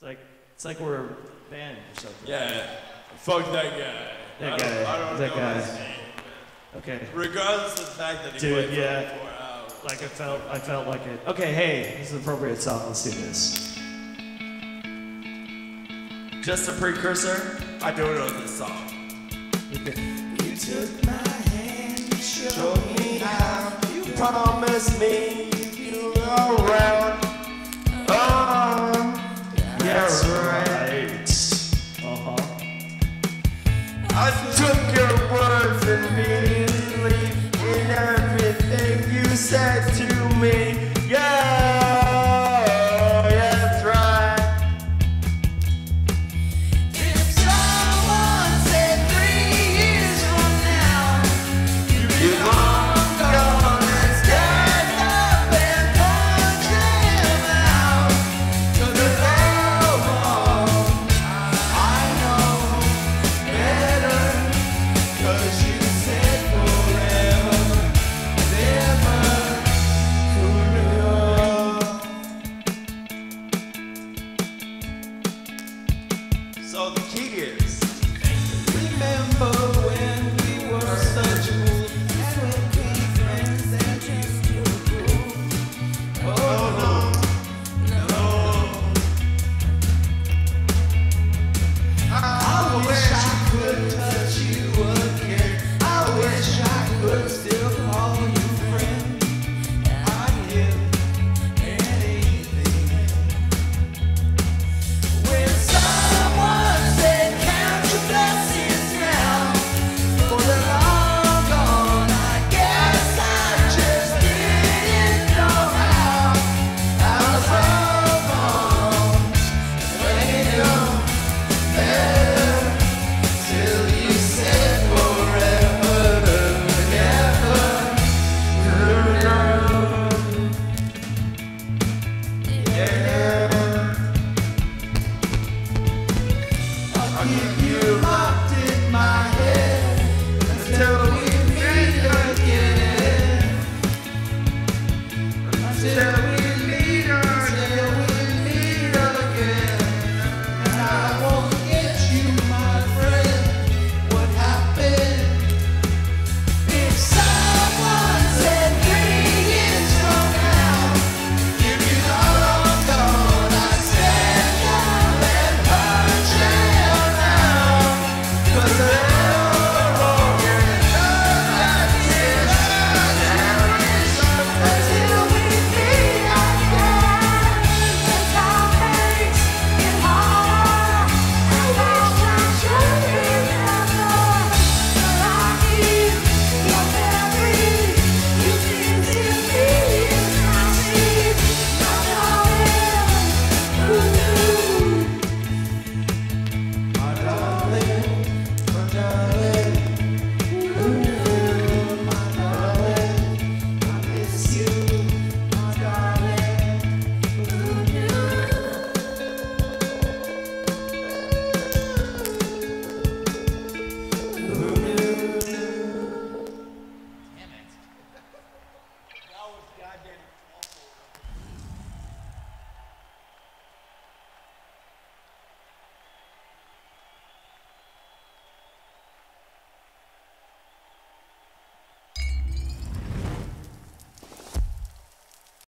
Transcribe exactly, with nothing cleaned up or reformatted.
It's like it's like we're a band or something. Yeah. Fuck that guy. That I guy. Don't, I don't that know guy. his name. Okay. Regardless of the fact that he Dude, played yeah. for four hours. Like I felt, I felt like it. Okay, hey, this is an appropriate song. Let's do this. Just a precursor. I don't know this song. You took my hand, showed me how. You promised me you'd go around.